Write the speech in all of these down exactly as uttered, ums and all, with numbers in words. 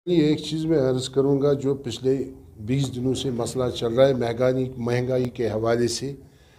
ایک چیز میں عرض کروں گا جو پچھلے بیس دنوں سے مسئلہ چل رہا ہے مہنگائی مہنگائی کے حوالے سے.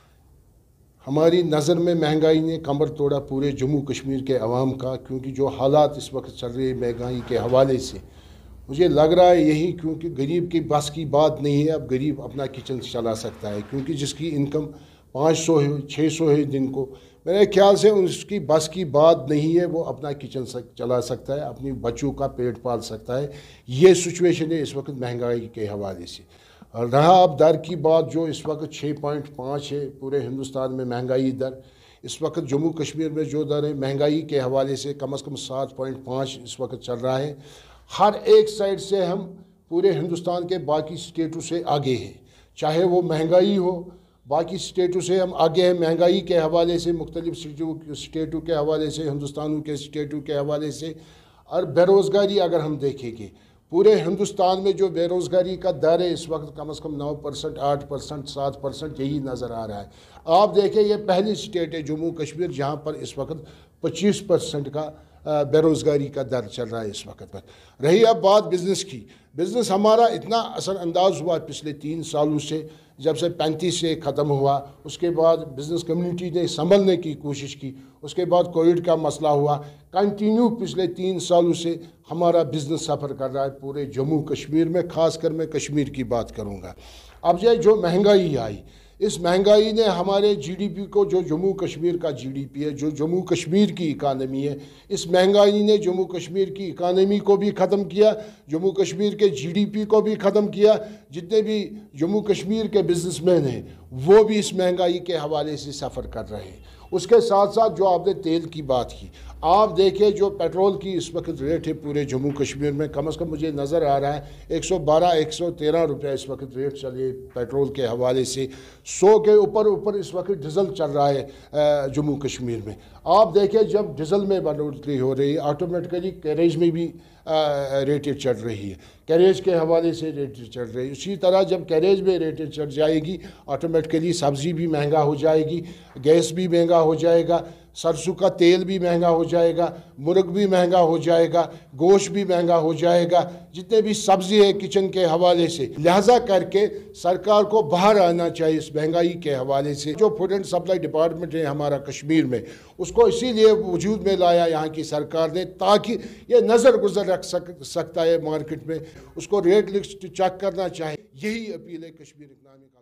ہماری نظر میں مہنگائی نے کمر توڑا پورے جموں کشمیر کے عوام کا، کیونکہ جو حالات اس وقت چل رہے ہیں مہنگائی کے حوالے سے مجھے لگ رہا ہے یہی، کیونکہ غریب کی بس کی بات نہیں ہے. اب غریب اپنا کچن چلا سکتا ہے، کیونکہ جس کی انکم پانچ سو ہے چھ سو ہے دن کو، میرے خیال سے اس کی بس کی بات نہیں ہے وہ اپنا کچن چلا سکتا ہے، اپنی بچوں کا پیٹ پال سکتا ہے. یہ سچویشن ہے اس وقت مہنگائی کے حوالے سے. رہا اب در کی بات، جو اس وقت چھ پوائنٹ پانچ ہے پورے ہندوستان میں مہنگائی در، اس وقت جموں کشمیر میں جو در ہے مہنگائی کے حوالے سے کم از کم سات پوائنٹ پانچ اس وقت چل رہا ہے. ہر ایک سائڈ سے ہم پورے ہندوستان کے باقی اسٹیٹوں سے آگے ہیں، چاہے وہ مہنگائی ہو. باقی اسٹیٹوں سے ہم آگے ہیں مہنگائی کے حوالے سے، مختلف اسٹیٹوں کے حوالے سے، ہندوستانوں کے اسٹیٹوں کے حوالے سے. اور بے روزگاری اگر ہم دیکھیں گے، پورے ہندوستان میں جو بے روزگاری کا در ہے اس وقت کم از کم نو پرسنٹ آٹھ پرسنٹ سات پرسنٹ یہی نظر آ رہا ہے. آپ دیکھیں یہ پہلی اسٹیٹ ہے جموں کشمیر جہاں پر اس وقت پچیس پرسنٹ کا بے روزگاری کا در چل رہا ہے اس وقت پر. رہی اب بات بزنس کی، بزنس ہمارا اتنا اثر انداز ہوا پچھلے تین سالوں سے، جب سے پینتیس سے ختم ہوا، اس کے بعد بزنس کمیونٹی نے سنبھلنے کی کوشش کی، اس کے بعد کووڈ کا مسئلہ ہوا. کنٹینیو پچھلے تین سالوں سے ہمارا بزنس سفر کر رہا ہے پورے جموں کشمیر میں، خاص کر میں کشمیر کی بات کروں گا. اب یہ جو مہنگائی آئی، اس مہنگائی نے ہمارے جی ڈی پی کو، جو جموں کشمیر کا جی ڈی پی ہے، جو جموں کشمیر کی اکانومی ہے، اس مہنگائی نے جموں کشمیر کی اکانومی کو بھی ختم کیا، جموں کشمیر کے جی ڈی پی کو بھی ختم کیا. جتنے بھی جموں کشمیر کے بزنس مین ہیں وہ بھی اس مہنگائی کے حوالے سے سفر کر رہے ہیں. اس کے ساتھ ساتھ جو آپ نے تیل کی بات کی، آپ دیکھیں جو پیٹرول کی اس وقت ریٹ ہے پورے جموں کشمیر میں، کم از کم مجھے نظر آ رہا ہے ایک سو بارہ ایک سو تیرہ روپے اس وقت ریٹ چلے پیٹرول کے حوالے سے. سو کے اوپر اوپر اس وقت ڈیزل چل رہا ہے جموں کشمیر میں. آپ دیکھیں جب ڈیزل میں بڑھوتری ہو رہی ہے، آٹومیٹکلی کیریج میں بھی ریٹیں چڑھ رہی ہے، کیریج کے حوالے سے ریٹیں چڑھ رہی ہے. اسی طرح جب کیریج میں ریٹیں چڑھ جائے گی، آٹومیٹکلی سبزی بھی مہنگا ہو جائے گی، گیس بھی مہنگا ہو جائے گا، سرسوں کا تیل بھی مہنگا ہو جائے گا، مرغ بھی مہنگا ہو جائے گا، گوشت بھی مہنگا ہو جائے گا، جتنے بھی سبزی ہے کچن کے حوالے سے. لہذا کر کے سرکار کو باہر آنا چاہیے اس مہنگائی کے حوالے سے. جو فوڈ اینڈ سپلائی ڈپارٹمنٹ ہے ہمارا کشمیر میں، اس کو اسی لیے وجود میں لایا یہاں کی سرکار نے، تاکہ یہ نظر گزر رکھ سکتا ہے مارکیٹ میں، اس کو ریٹ لسٹ چیک کرنا چاہے. یہی اپیل ہے کشمیر اکنامک